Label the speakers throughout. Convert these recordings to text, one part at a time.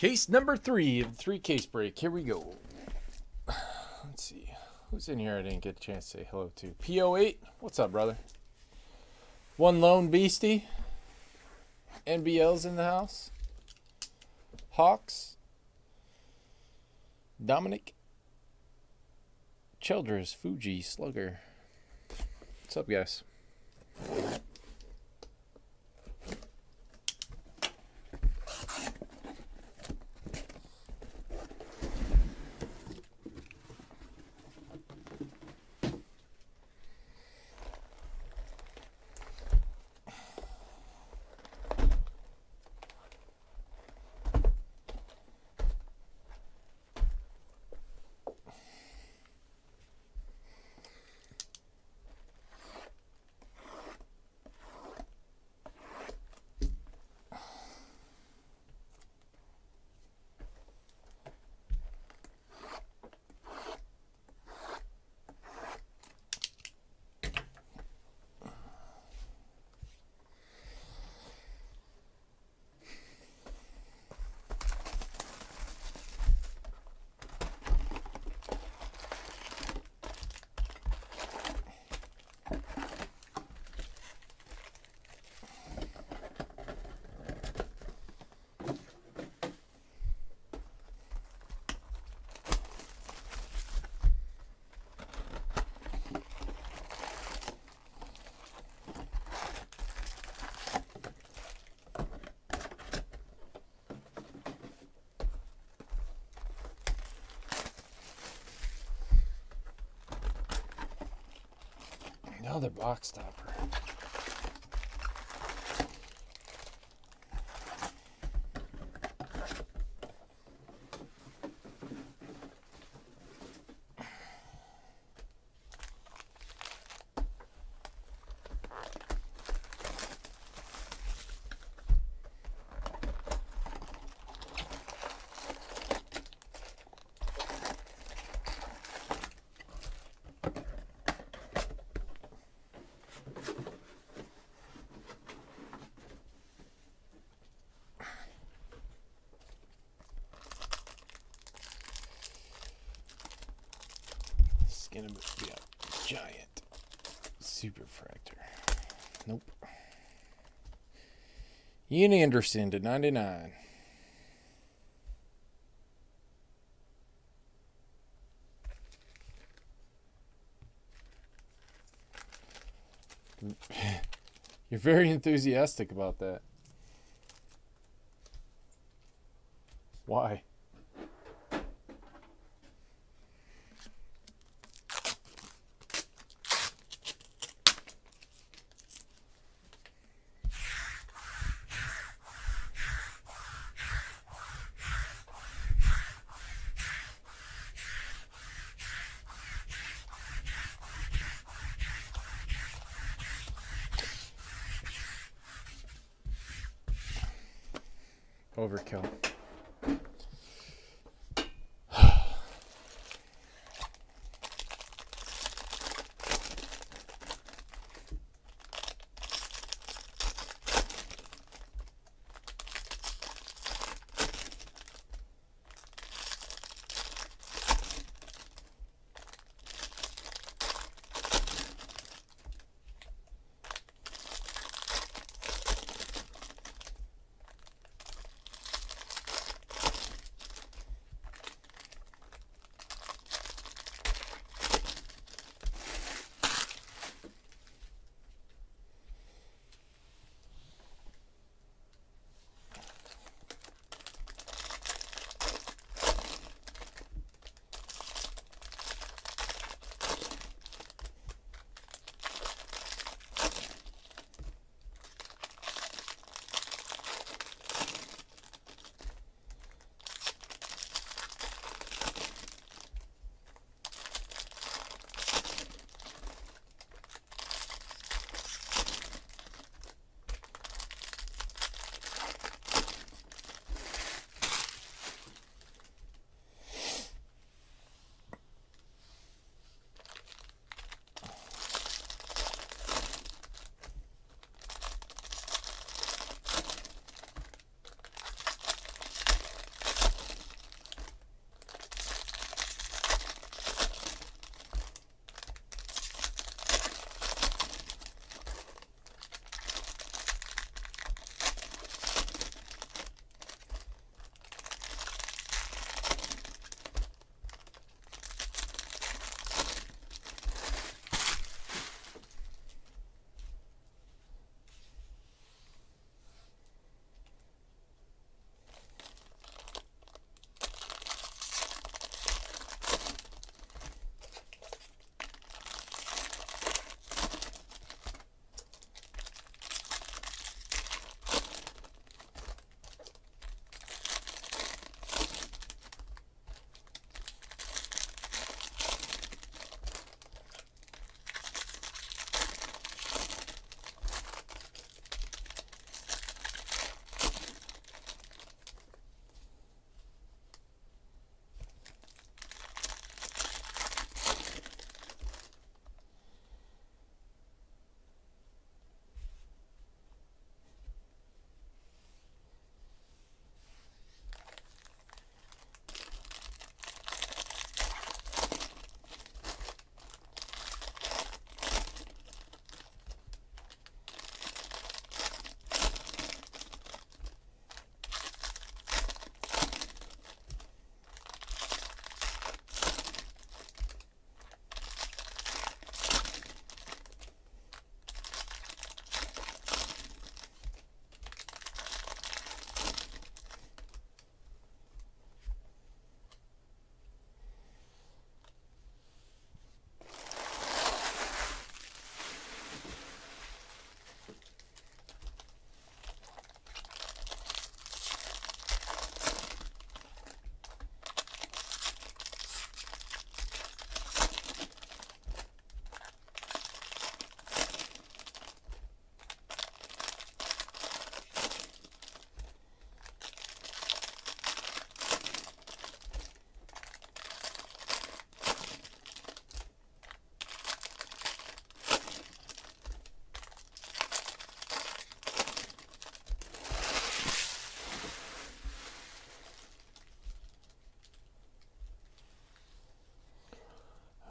Speaker 1: Case number 3 of the 3-case break. Here we go. Let's see. Who's in here I didn't get a chance to say hello to? PO8. What's up, brother? One Lone Beastie. NBL's in the house. Hawks. Dominic. Childress. Fuji. Slugger. What's up, guys? Another box stopper. Gonna be a giant superfractor. Nope. Ian Anderson to 99. You're very enthusiastic about that. Why? Overkill.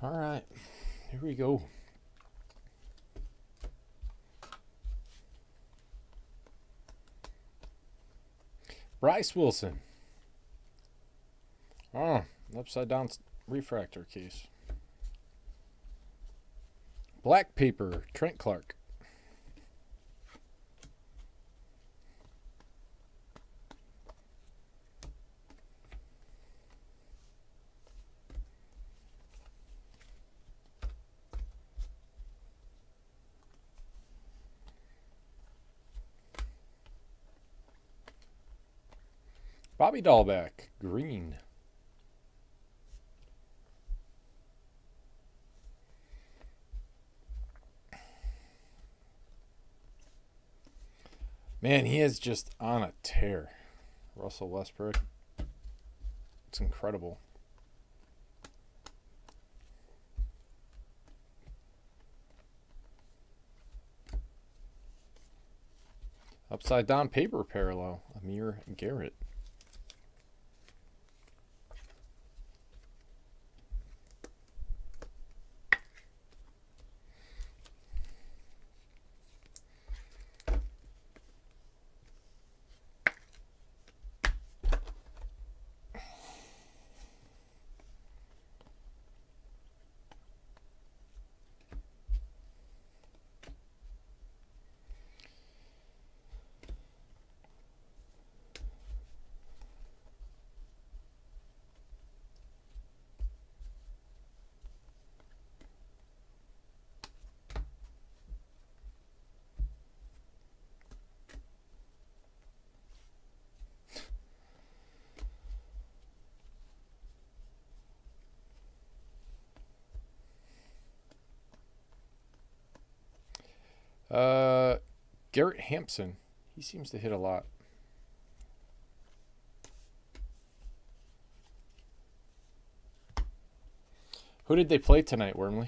Speaker 1: All right, here we go. Bryce Wilson. Oh, upside down refractor case. Black paper, Trent Clark. Bobby Dahlbeck, green. Man, he is just on a tear. Russell Westbrook. It's incredible. Upside down paper parallel, Amir Garrett. Garrett Hampson. He seems to hit a lot. Who did they play tonight, Wormley?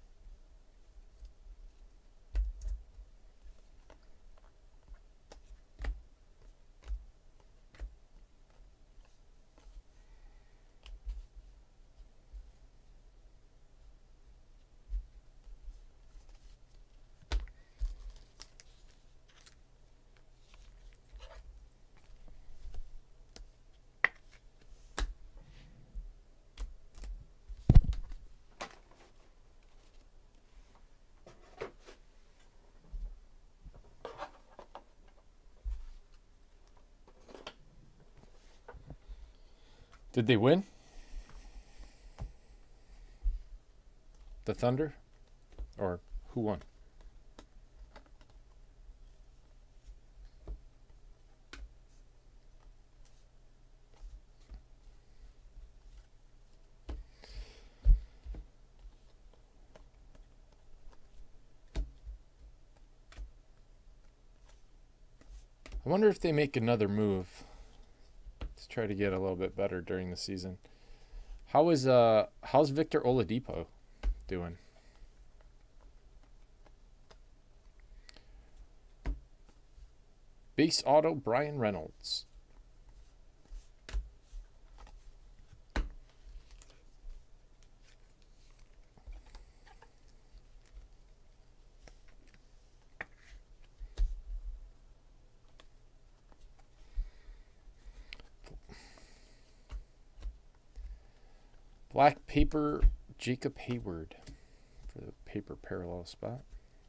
Speaker 1: Did they win? The Thunder? Or who won? I wonder if they make another move to try to get a little bit better during the season. How's Victor Oladipo doing? Base auto, Brian Reynolds. Black paper, Jacob Hayward for the paper parallel spot.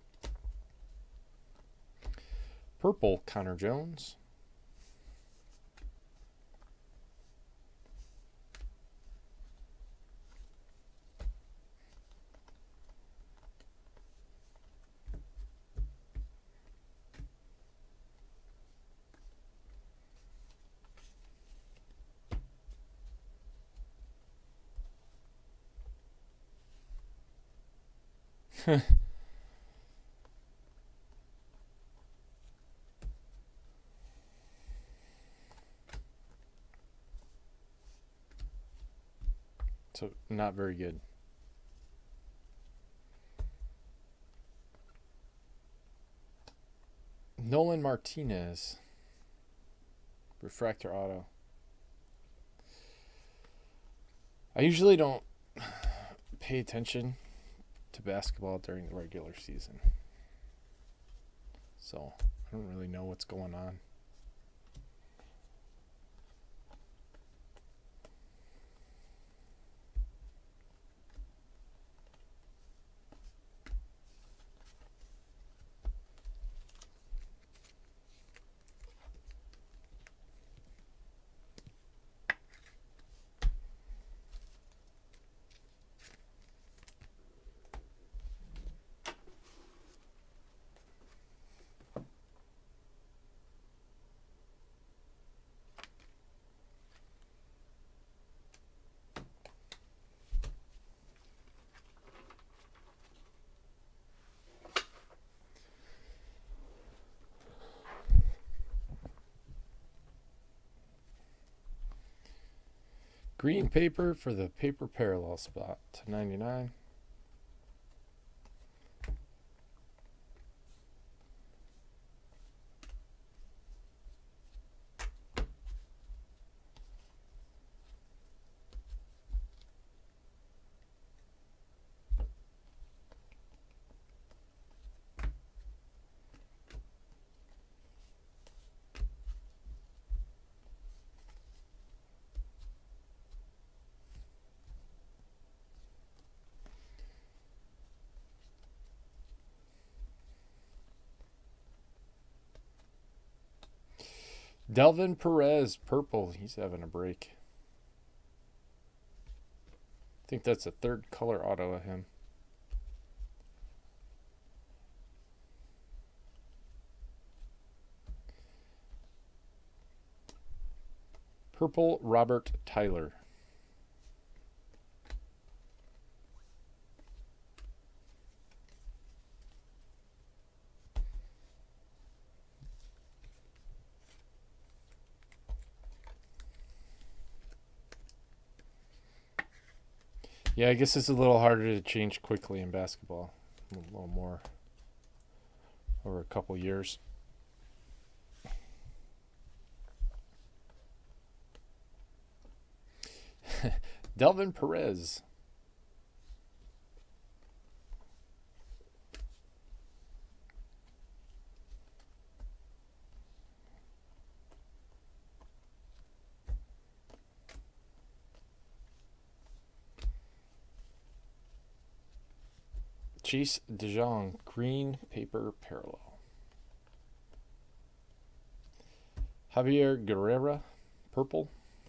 Speaker 1: Purple, Connor Jones. So, not very good. Nolan Martinez. Refractor auto. I usually don't pay attention to basketball during the regular season. So I don't really know what's going on. Green paper for the paper parallel spot to 99. Delvin Perez, purple. He's having a break. I think that's a third color auto of him. Purple, Robert Tyler. Yeah, I guess it's a little harder to change quickly in basketball. A little more over a couple years. Delvin Perez. Chase DeJong, green paper parallel. Javier Guerrera, purple.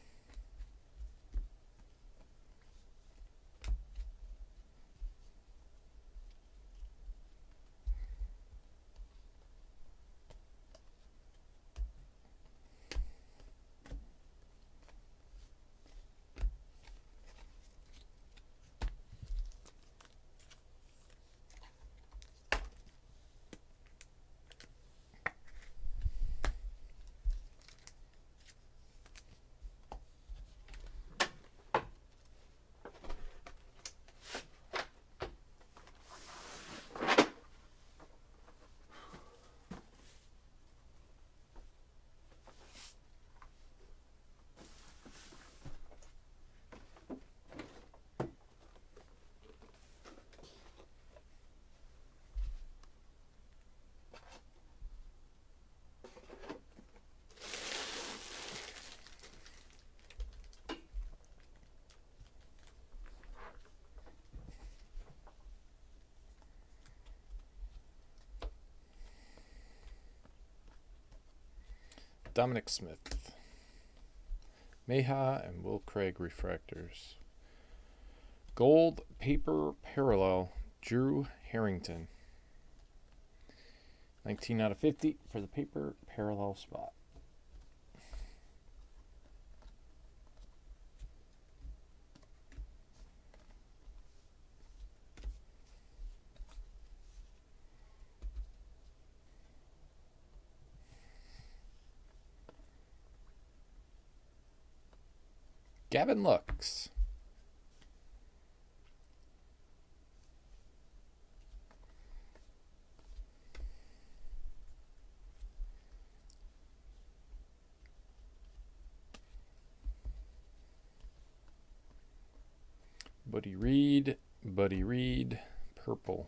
Speaker 1: Dominic Smith. Mayha and Will Craig refractors. Gold paper parallel, Drew Harrington. 19 out of 50 for the paper parallel spot. Gavin Lux. Buddy Reed, Buddy Reed, purple.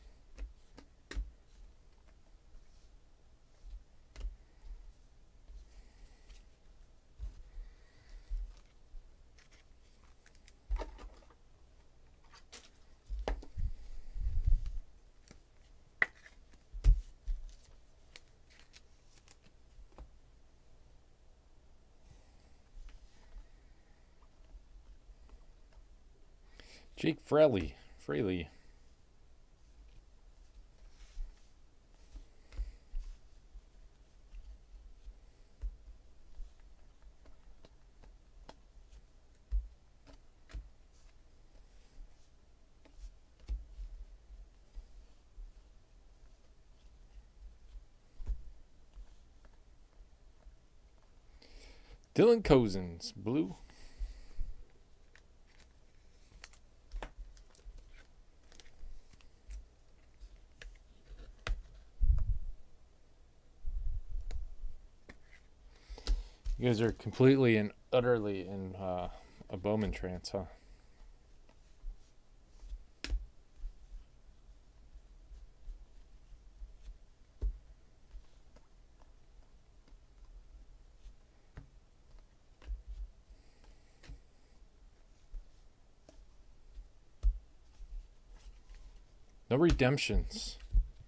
Speaker 1: Jake Fraley. Dylan Cozens, blue. You guys are completely and utterly in a Bowman trance, huh? No redemptions.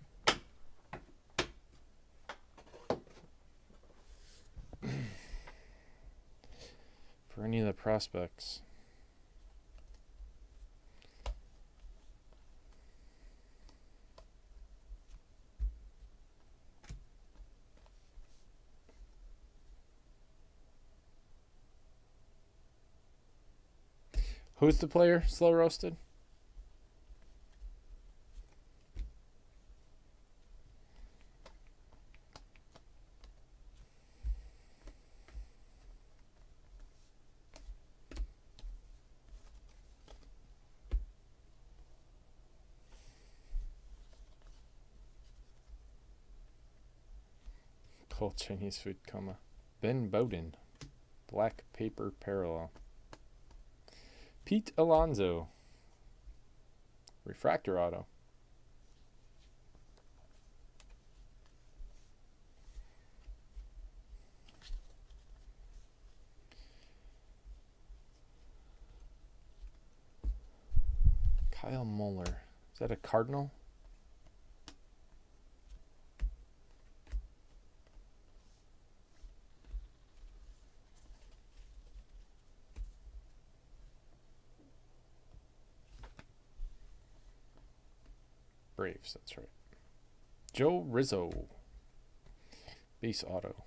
Speaker 1: For any of the prospects. Who's the player? Slow roasted? Cold Chinese food coma. Ben Bowden. Black paper parallel. Pete Alonso. Refractor auto. Kyle Muller. Is that a Cardinal? Braves, that's right. Joe Rizzo. Base auto.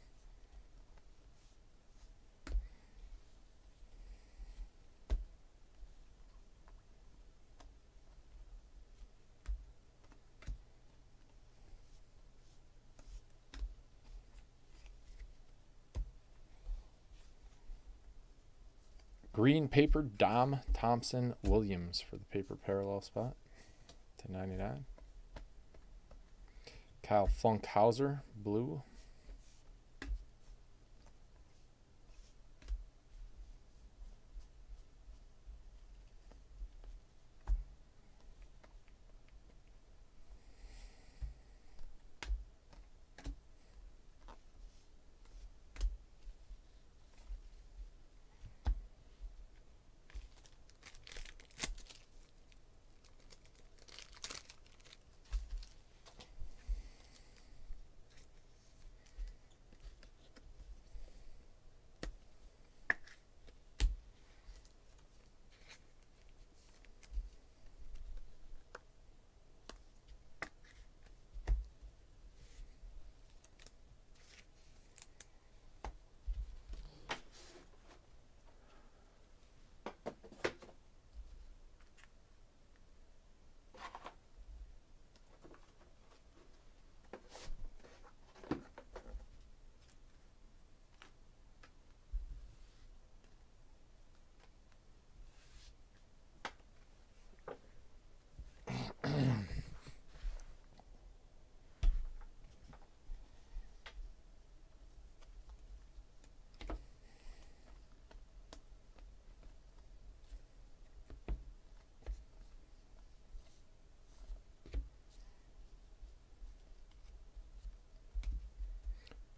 Speaker 1: Green paper, Dom Thompson Williams for the paper parallel spot. /99. Kyle Funkhauser, blue.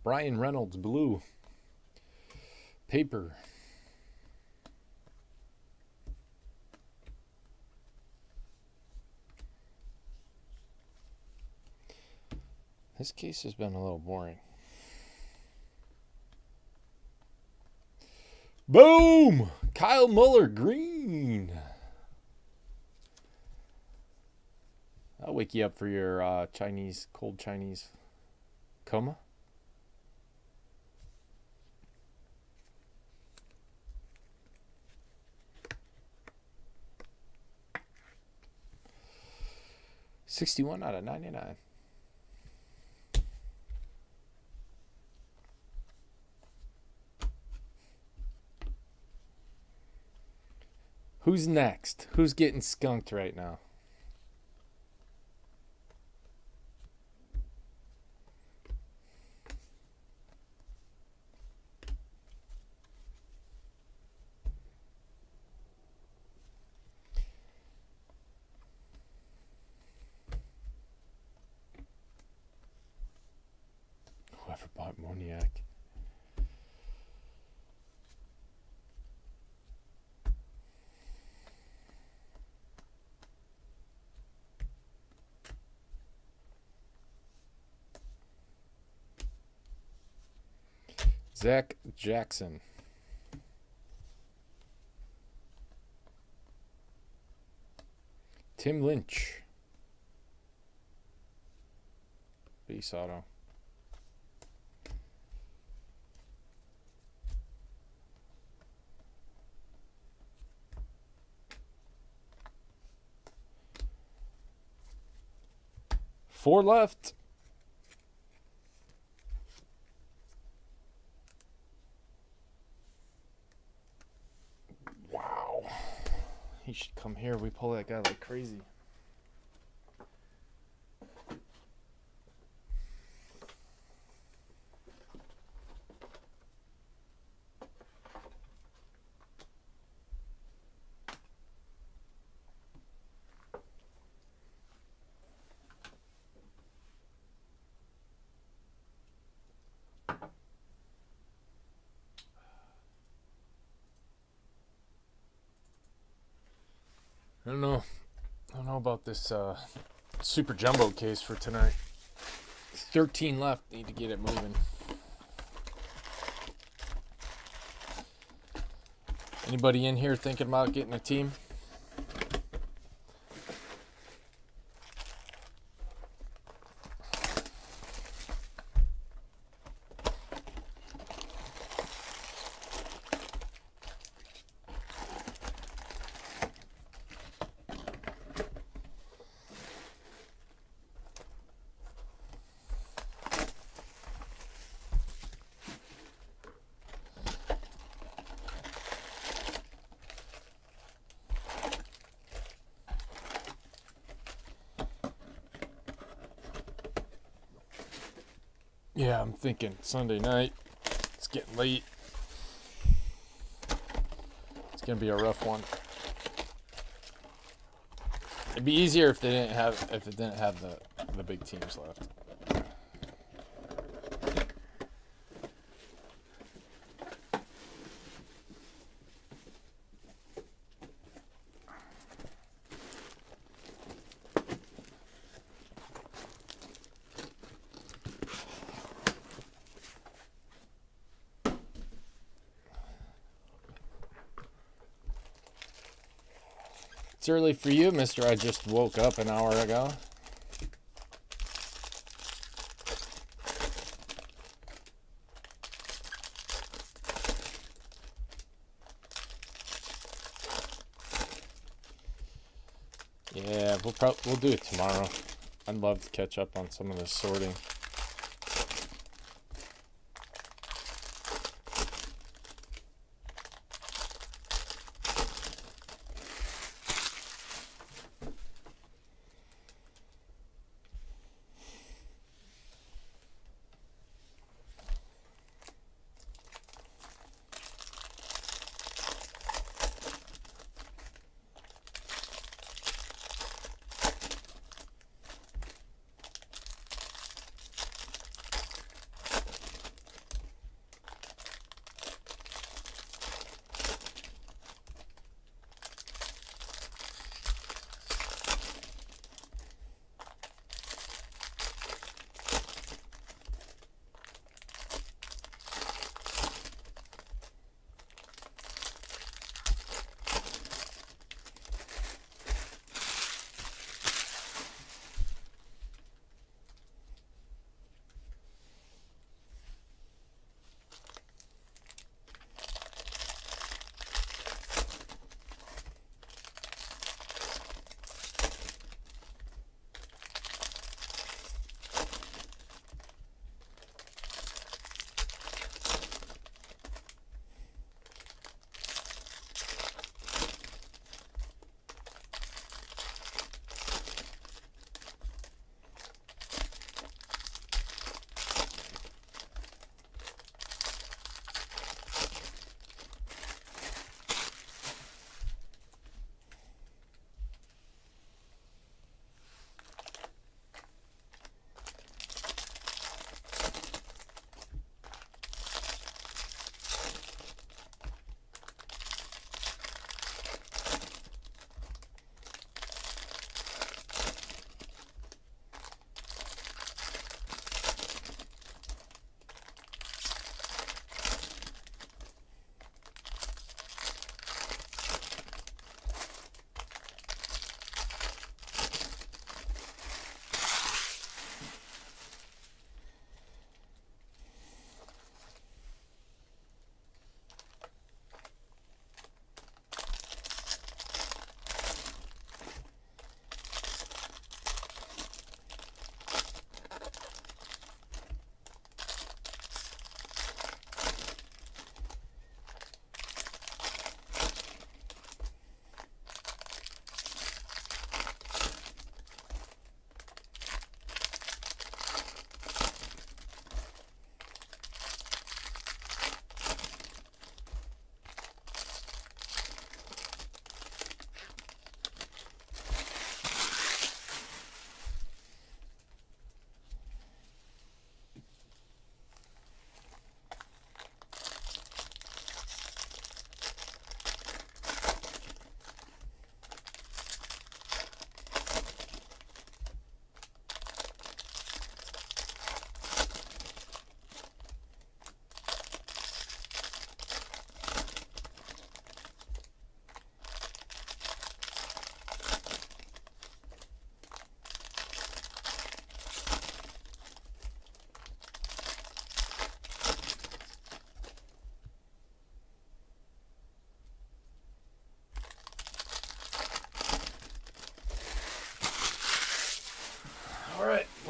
Speaker 1: Brian Reynolds, blue. Paper. This case has been a little boring. Boom! Kyle Muller, green. I'll wake you up for your cold Chinese coma. $61 out of $99. Who's next? Who's getting skunked right now? Whoever bought Moniak. Zach Jackson. Tim Lynch. Base auto. Four left. Wow. He should come here. We pull that guy like crazy. I don't know about this super jumbo case for tonight. 13 left. Need to get it moving. Anybody in here thinking about getting a team? Yeah, I'm thinking Sunday night. It's getting late. It's gonna be a rough one. It'd be easier if it didn't have the big teams left. It's early for you, mister. I just woke up an hour ago. Yeah, we'll do it tomorrow. I'd love to catch up on some of this sorting.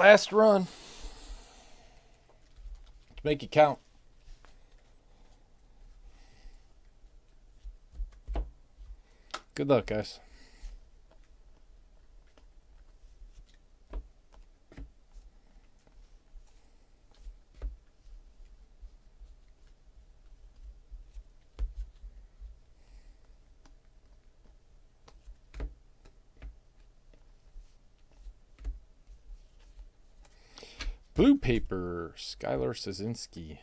Speaker 1: Last run. Let's make it count. Good luck, guys. Blue paper, Skylar Szynski.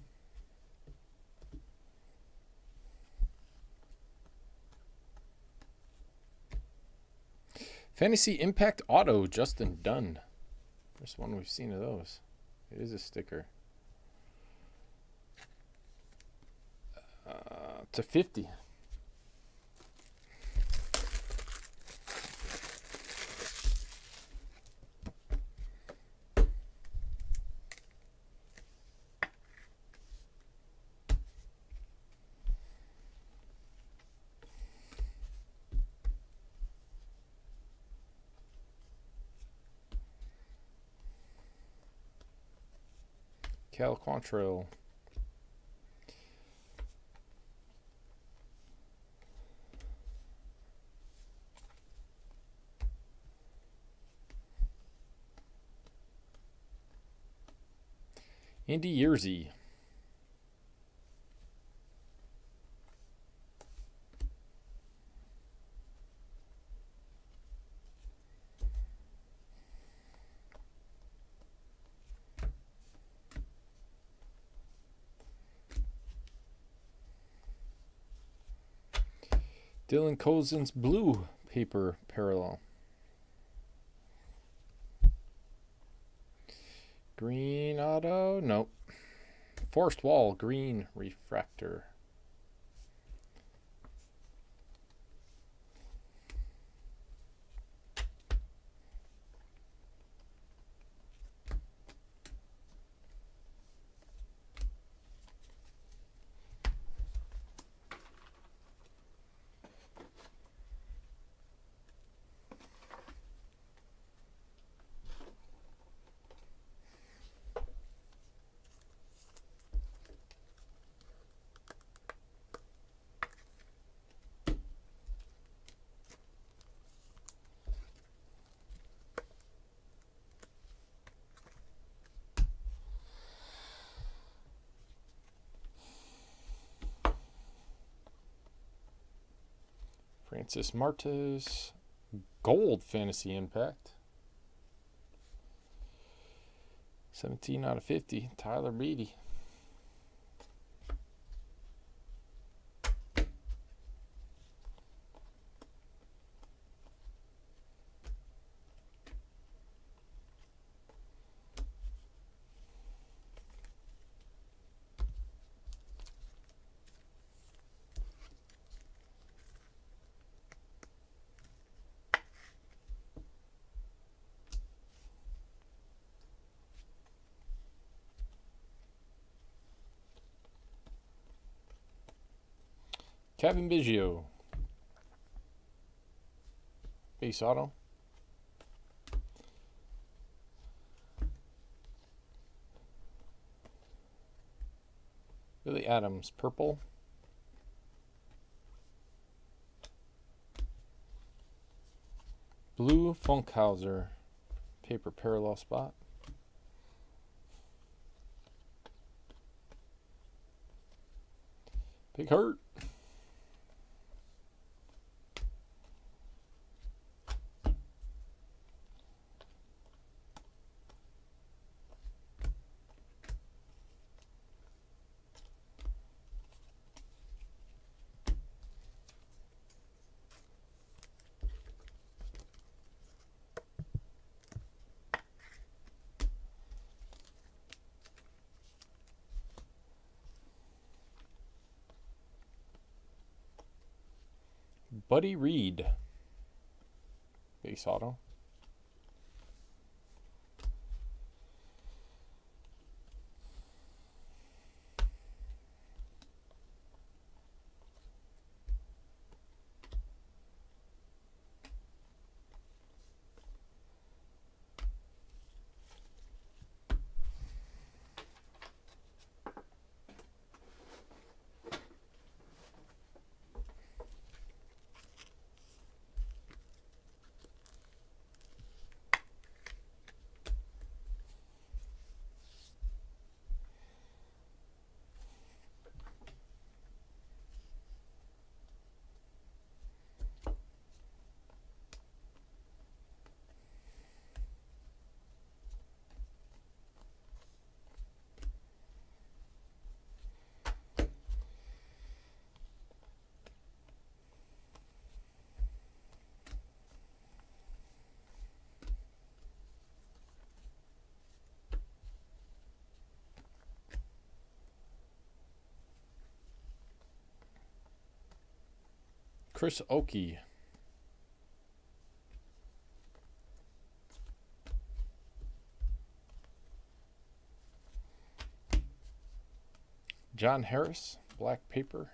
Speaker 1: Fantasy Impact Auto, Justin Dunn. First one we've seen of those. It is a sticker. To 50. Cal Quantrill. Andy Yerzy. Dylan Cousins blue paper parallel. Green auto, nope. Forced Wall green refractor. Francis Martes, gold Fantasy Impact. 17 out of 50, Tyler Beatty. Kevin Biggio. Base auto. Billy Adams, purple. Blue Funkhauser, paper parallel spot. Big Hurt. Buddy Reed, base auto. Chris Oakey. John Harris, black paper.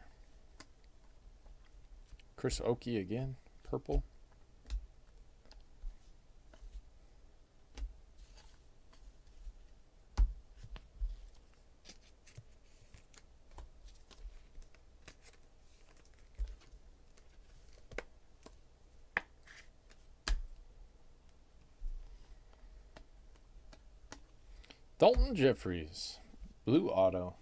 Speaker 1: Chris Oakey again, purple. Dalton Jeffries, blue auto.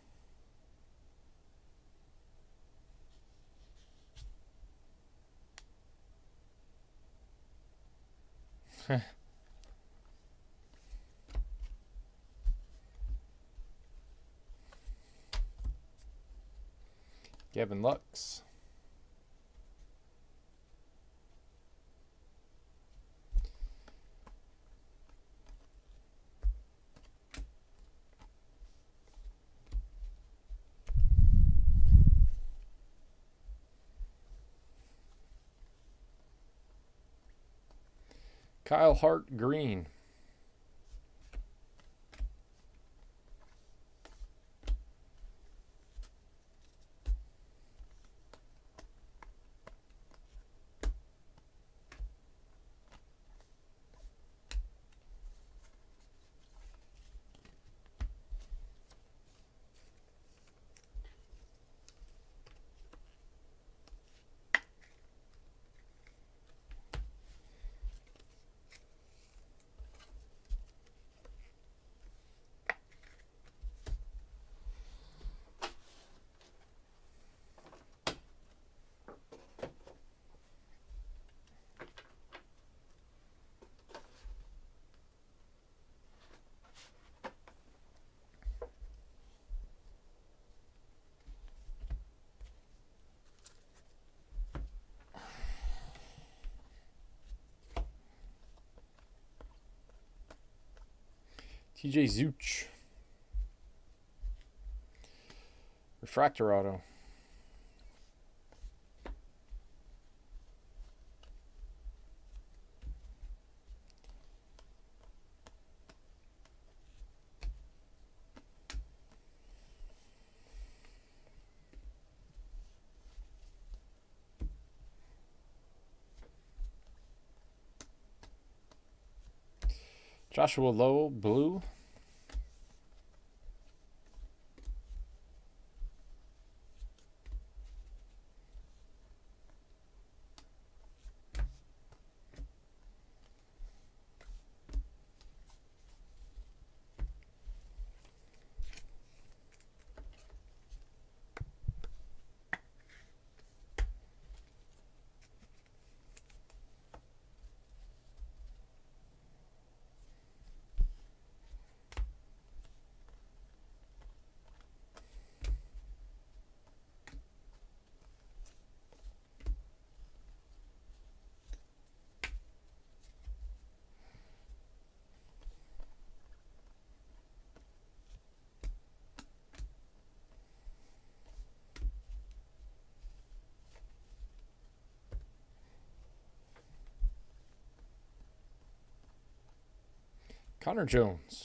Speaker 1: Gavin Lux. Kyle Hart, green. TJ Zeuch. Refractor auto. Joshua Lowell, blue. Connor Jones.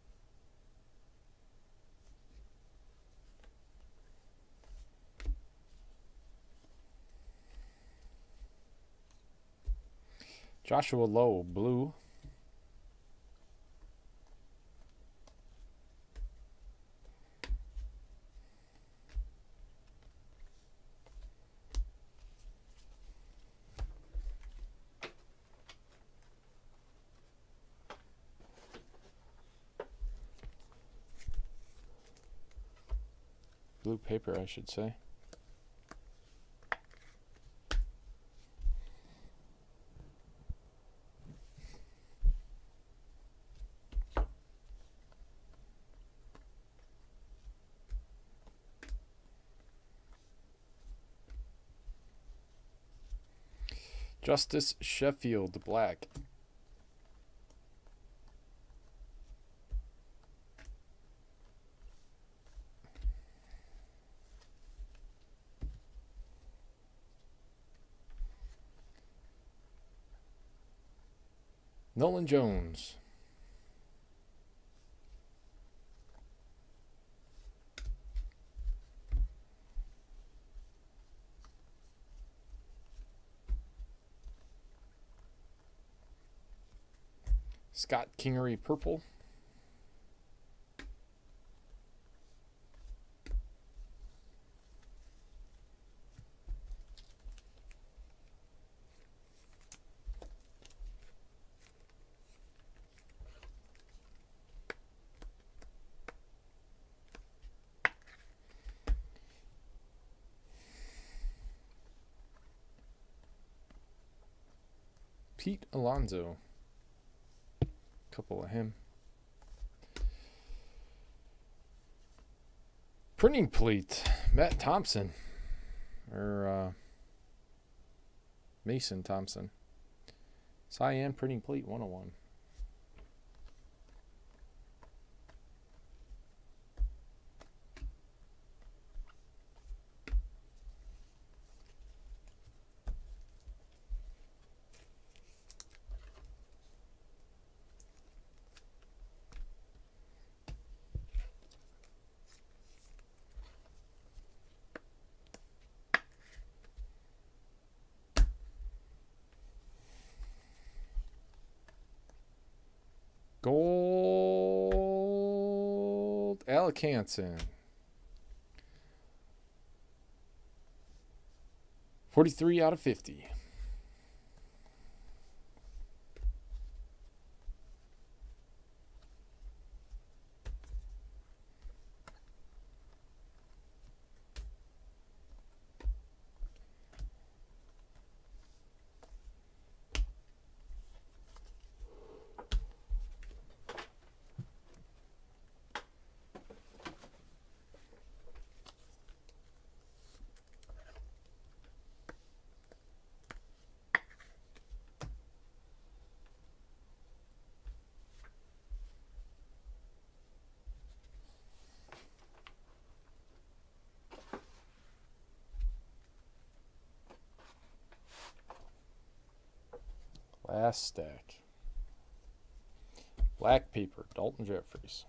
Speaker 1: Joshua Lowell, blue. Blue paper, I should say. Justice Sheffield, black. Nolan Jones. Scott Kingery purple. Pete Alonso. Couple of him. Printing plate. Matt Thompson. Or Mason Thompson. Cyan printing plate 101. Gold Alec Hansen. 43 out of 50. Last stack. Black paper, Dalton Jeffries.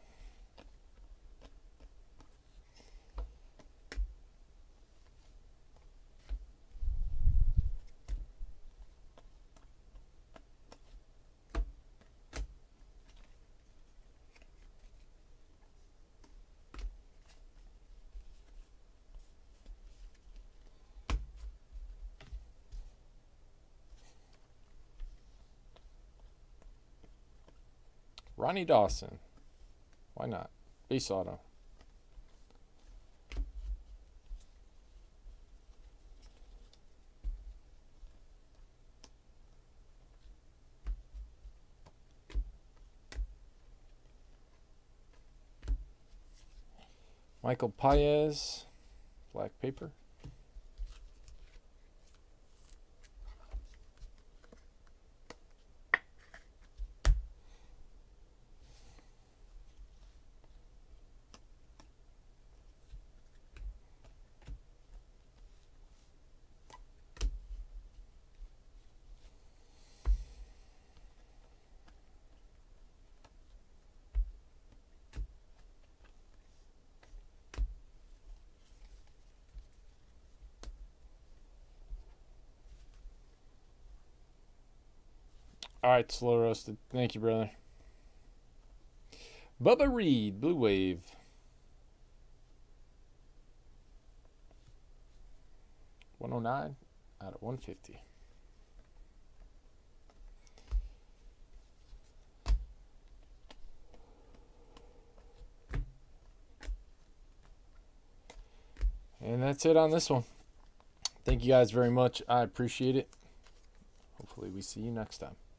Speaker 1: Ronnie Dawson. Why not? Base auto. Michael Paez. Black paper. All right, slow roasted. Thank you, brother. Bubba Reed, Blue Wave. 109 out of 150. And that's it on this one. Thank you guys very much. I appreciate it. Hopefully we see you next time.